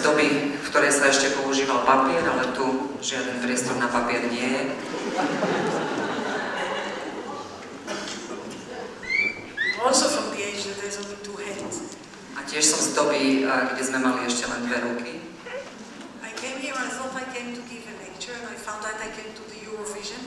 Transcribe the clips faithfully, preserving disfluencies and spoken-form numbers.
doby, v ktorej sa ešte používal papier, ale tu žiaden priestor na papier nie je. Also from the age that there's only two hands. A tiež som z doby, kde sme mali ešte len dve ruky. I came here, I thought I came to give a lecture, and I found out I came to the Eurovision.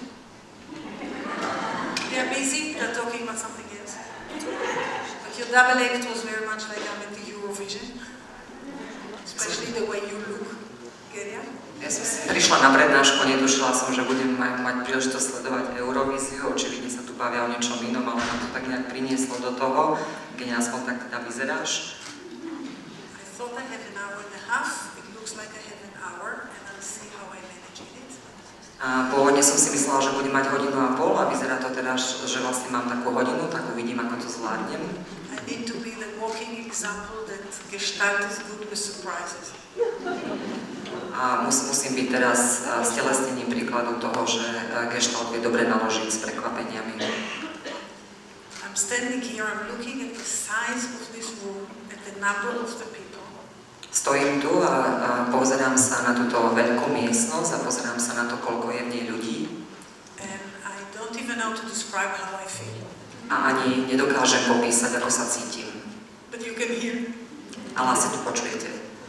They're busy, they're talking about something else. But your double act was very much like I'm at the Eurovision. Especially the way you look. Get it? Ja som si prišla na prednášku, netušila som, že budem mať, mať príležitosť sledovať Eurovíziu. Očividne sa tu bavia o niečom inom, ale ma to tak nejak prinieslo do toho, keď aspoň tak teda vyzeráš. I thought I had an hour and a half. It looks like I have an hour, and I'll see how I manage it. A pôvodne som si myslela, že budem mať hodinu a pol a vyzerá to teda, že vlastne mám takú hodinu, tak uvidím, ako to zvládnem. I need to be the walking example that Gestalt is good with surprises. A mus, musím byť teraz stelesnením príkladu toho, že Gestalt vie dobre naložiť s prekvapeniami. I'm standing here, I'm looking at the size of this room, at the number of the people. Stojím tu a, a pozerám sa na túto veľkú miestnosť a pozerám sa na to, koľko je v nej ľudí. And I don't even know to describe how I feel. A ani nedokážem popísať, ako sa cítim. But you can hear. Ale asi to počujete.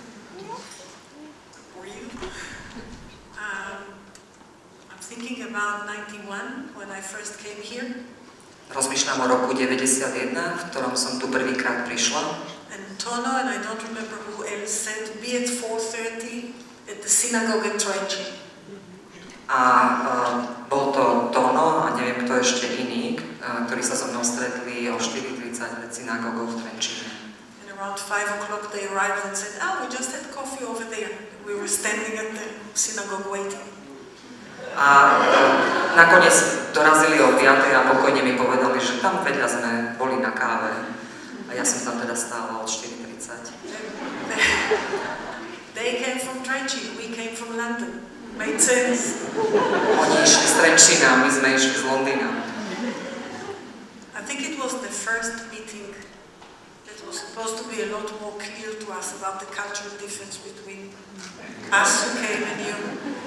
Um, I'm thinking about ninety-one, when I first came here. Rozmýšľam o roku deväťdesiatjeden, v ktorom som tu prvýkrát prišla. And Tono, and I don't remember who else, said to be at four thirty at the synagogue at Trenčín. A uh, bol to Tono a neviem kto ešte iný, uh, ktorí sa so mnou stretli o štyri tridsať pred synagogou v Trenčíne. And around five o'clock they arrived and said, "Oh, we just had coffee over there." We were standing at the synagogue waiting. A uh, nakoniec dorazili o piatej a pokojne mi povedali, že tam vedľa sme boli na káve. A ja som tam teda stála od štyri tridsať. They came from Trenčín, we came from London. Made sense. Oni išli z Trenčína, my sme išli z Londýna. I think it was the first meeting that was supposed to be a lot more clear to us about the cultural difference between us who came and you.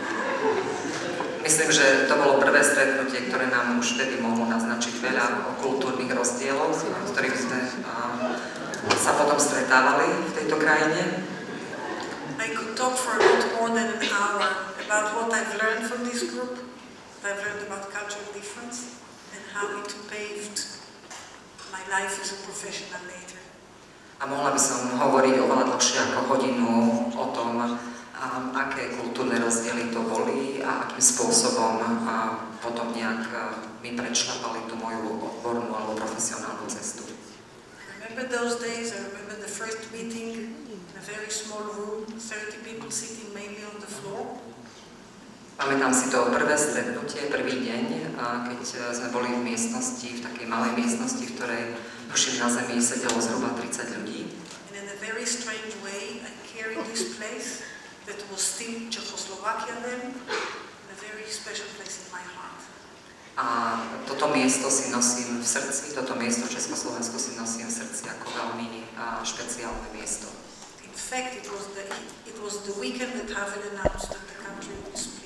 Myslím, že to bolo prvé stretnutie, ktoré nám už vtedy mohlo naznačiť veľa o kultúrnych rozdielov, s ktorými sme uh, sa potom stretávali v tejto krajine. I could talk for a lot more than an hour about what I've learned from this group, what I've learned about cultural difference, and how it paved my life as a professional later. A mohla by som hovoriť oveľa dlhšie ako hodinu o tom, um, aké kultúrne rozdiely to boli a akým spôsobom uh, potom nejak uh, mi prečlapali tú moju odbornú alebo profesionálnu cestu. I remember those days, I remember the first meeting in a very small room, thirty people sitting mainly on the floor. Pamätám si to prvé stretnutie, prvý deň, keď sme boli v miestnosti, v takej malej miestnosti, v ktorej tuším na zemi sedelo zhruba tridsať ľudí. And in a very strange way, I carried this place that was still Czechoslovakia then, a very special place in my heart. A toto miesto si nosím v srdci, toto miesto v Československu si nosím v srdci ako veľmi špeciálne miesto. In fact, it was the, it was the weekend that Havel announced that the country would split.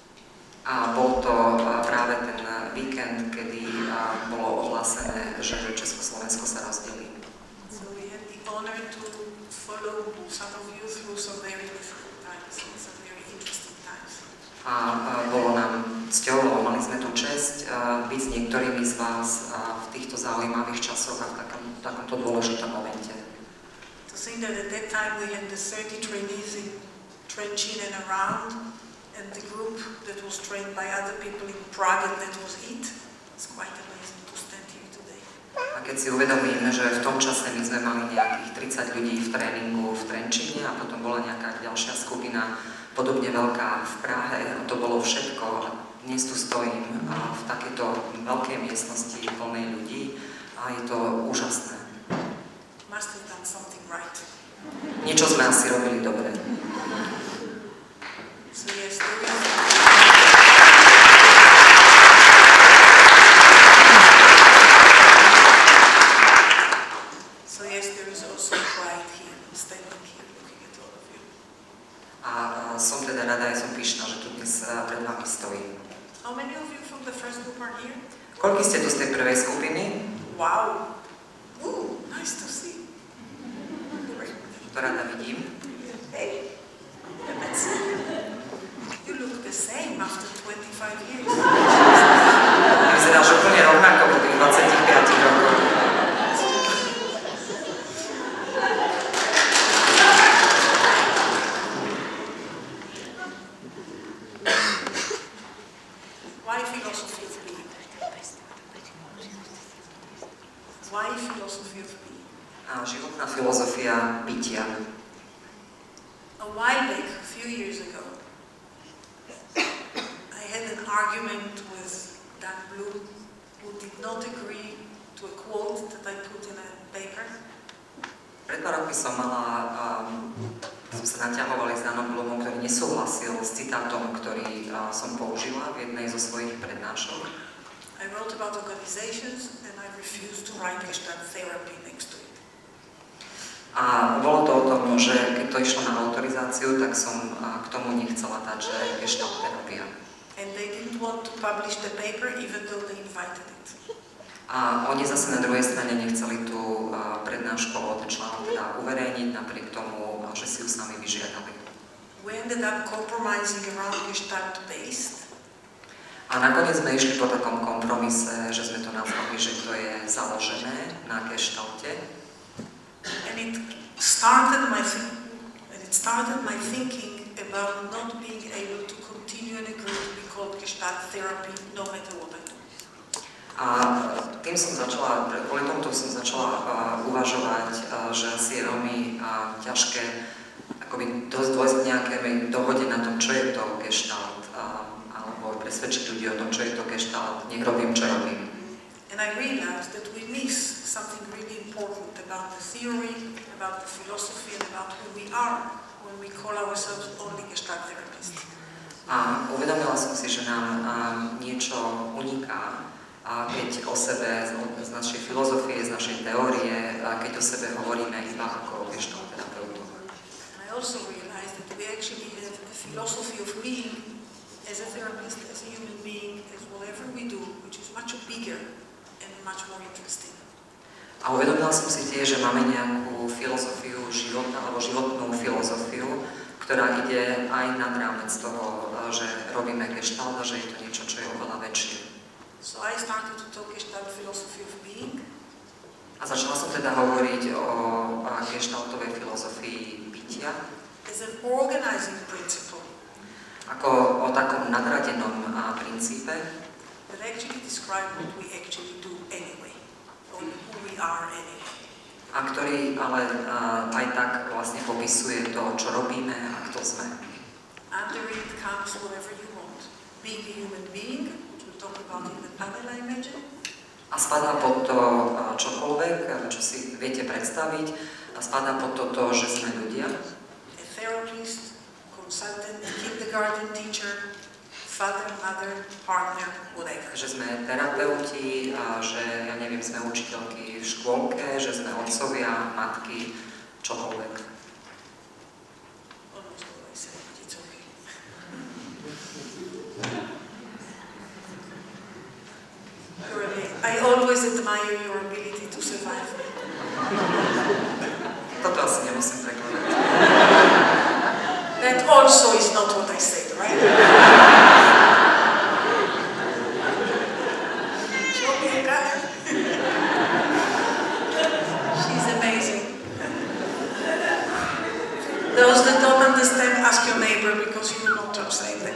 A bol to práve ten víkend, kedy bolo ohlásené, že Československo sa rozdelí. So we had the honor to follow some of you through some very difficult times, some very interesting times. A bolo nám cťou, lebo mali sme tú česť byť s niektorými z vás v týchto zaujímavých časoch a v takom, takomto dôležitom momente. To think that at that time we had the thirty trainees in Trenčín and around, and the group that was trained by other people in Prague, and that was it. It's quite amazing to stand here today. A keď si uvedomíme, že v tom čase my sme mali nejakých tridsať ľudí v tréningu v Trenčíne a potom bola nejaká ďalšia skupina podobne veľká v Prahe a to bolo všetko. A dnes tu stojím v takejto veľkej miestnosti plnej ľudí a je to úžasné. Must have done something right. Niečo sme asi robili dobre. So yes, there is... So yes, there is also pride here, standing here, looking at all of you. teda rada, ja som pyšná, že tu dnes pred vami stojím. How many of you from the first group are here? Koľko ste tu z tej prvej skupiny? Wow! Ooh, nice to see. To rada vidím. Hey, you look the same after twenty-five years. Vyzeráš úplne rovnako po tých dvadsaťpäť rokov. Why philosophy of being? Why philosophy of being? A životná filozofia bytia. A while back, a few years ago, I had an argument with Dan Blue, who did not agree to a quote that I put in a paper. Pred pár rokmi som mala, um, som sa naťahovali s Danom Blumom, ktorý nesúhlasil s citátom, ktorý uh, som použila v jednej zo svojich prednášok. I wrote about organizations and I refused to write Gestalt therapy next to it. A bolo to o tom, že keď to išlo na autorizáciu, tak som uh, k tomu nechcela dať, že Gestalt terapia. And they didn't want to publish the paper even though they invited it. A oni zase na druhej strane nechceli tú uh, prednášku od článok teda uverejniť, napriek tomu, že si ju sami vyžiadali. We ended up compromising around Gestalt based. A nakoniec sme išli po takom kompromise, že sme to nazvali, že to je založené na Gestalte. And it started my and it started my thinking about not being able to continue in a group to be called Gestalt therapy, no matter what I do. A tým som začala, kvôli tomuto som začala uh, uvažovať, uh, že asi je veľmi uh, ťažké akoby dosť dôjsť k nejakej dohode na tom, čo je to Gestalt, uh, alebo presvedčiť ľudí o tom, čo je to Gestalt, nech robím, čo robím. And I realized that we miss something really important about the theory, about the philosophy, and about who we are when we call ourselves only Gestalt therapists. A uvedomila som si, že nám uh, niečo uniká, a keď o sebe, z našej filozofie, z našej teórie, a keď o sebe hovoríme iba ako o Gestalt terapeutoch. I also realized that we actually have a philosophy of being as a therapist, as a human being, as whatever we do, which is much bigger and much more interesting. A uvedomila som si tiež, že máme nejakú filozofiu života, alebo životnú filozofiu, ktorá ide aj nad rámec toho, že robíme Gestalt a že je to niečo, čo je oveľa väčšie. So I started to talk Gestalt philosophy of being. A začala som teda hovoriť o gestaltovej filozofii bytia. As an organizing principle. Ako o takom nadradenom princípe. That actually describe what we actually do anyway. Or who we are anyway. A ktorý ale aj tak vlastne popisuje to, čo robíme a kto sme. Under it comes whatever you want. Being a human being. Talk about in the panel, I imagine. A spadá pod to čokoľvek, čo si viete predstaviť, a spadá pod to to, že sme ľudia. A therapist, consultant, kindergarten teacher, father, mother, partner, whatever. Že sme terapeuti, a že, ja neviem, sme učiteľky v škôlke, že sme otcovia, matky, čokoľvek. Almost all I said, but it's okay. I always admire your ability to survive. Toto asi nemusím prekladať. That also is not what I said, right? Show me a color. She's amazing. Those that don't understand, ask your neighbor because you will not translate them.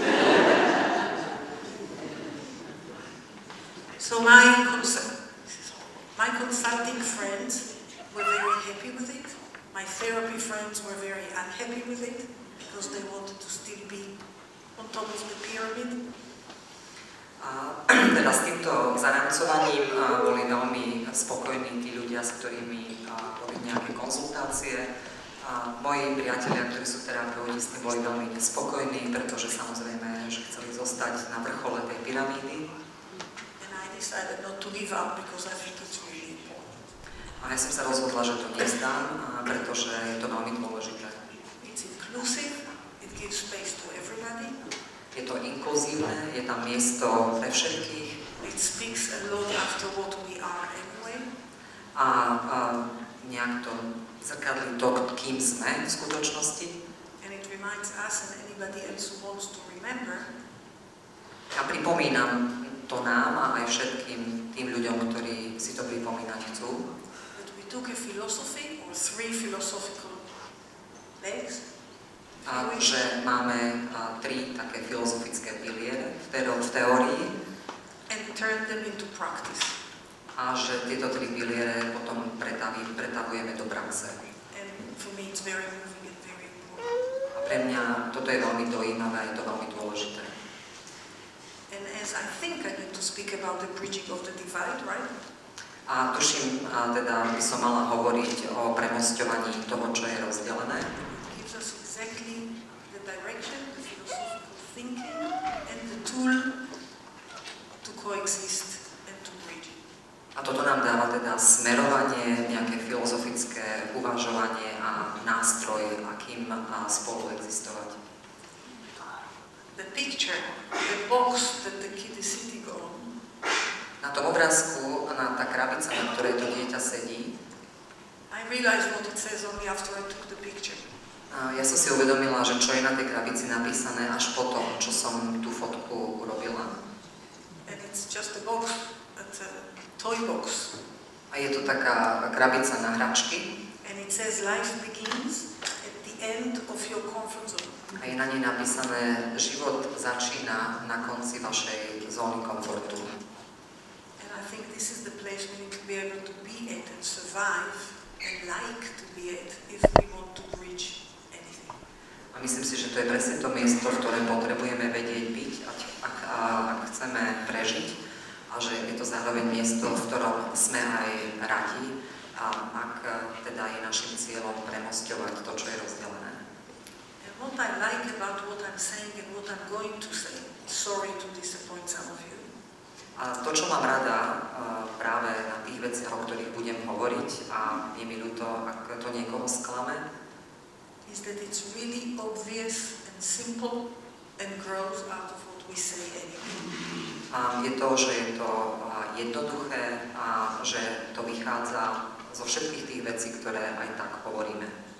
So my, cons my consulting friends were very happy with it. My therapy friends were very unhappy with it because they wanted to still be on top of the pyramid. A teda s týmto zarámcovaním boli veľmi spokojní tí ľudia, s ktorými boli nejaké konzultácie. A moji priatelia, ktorí sú terapeuti, s tým boli veľmi nespokojní, pretože samozrejme, že chceli zostať na vrchole tej pyramídy. Decided not to give up because I think it's really important. A ja som sa rozhodla, že to nezdám, pretože je to veľmi dôležité. It's inclusive, it gives space to everybody. Je to inkluzívne, je tam miesto pre všetkých. It speaks a lot after what we are anyway. A, a nejak to zrkadlí to, kým sme v skutočnosti. And it reminds us and anybody else who wants to remember. A pripomínam to nám a aj všetkým tým ľuďom, ktorí si to pripomínať chcú. That we took a philosophy or three philosophical legs. A že máme a, tri také filozofické piliere v, teó- v teórii. And turn them into practice. A že tieto tri piliere potom pretaví, pretavujeme do praxe. And for me it's very moving and very important. A pre mňa toto je veľmi dojímavé a je to veľmi dôležité. And as I think I need to speak about the bridging of the divide, right? A tuším, a teda by som mala hovoriť o premosťovaní toho, čo je rozdelené. It gives us exactly the direction, the philosophical thinking, and the tool to coexist and to bridge. A toto nám dáva teda smerovanie, nejaké filozofické uvažovanie a nástroj, akým a spolu existovať. The picture, the box that the kid is sitting on. Na tom obrázku, na tá krabica, na ktorej to dieťa sedí, I realized what it says only after I took the picture. a ja som si uvedomila, že čo je na tej krabici napísané až po tom, čo som tú fotku urobila. And it's just a box, it's a toy box. A je to taká krabica na hračky. And it says life begins at the end of your comfort zone. A je na nej napísané, život začína na konci vašej zóny komfortu. And I think this is the place we need to be able to be at and survive and like to be at if we want to bridge anything. A myslím si, že to je presne to miesto, v ktorom potrebujeme vedieť byť, ak, ak, ak chceme prežiť. A že je to zároveň miesto, v ktorom sme aj radi, a ak teda je našim cieľom premosťovať to, čo je rozdelené. And what I like about what I'm saying and what I'm going to say, sorry to disappoint some of you. A to, čo mám rada práve na tých veciach, o ktorých budem hovoriť, a je mi ľúto, ak to niekoho sklame, is that it's really obvious and simple and grows out of what we say anyway. A je to, že je to jednoduché a že to vychádza zo všetkých tých vecí, ktoré aj tak hovoríme.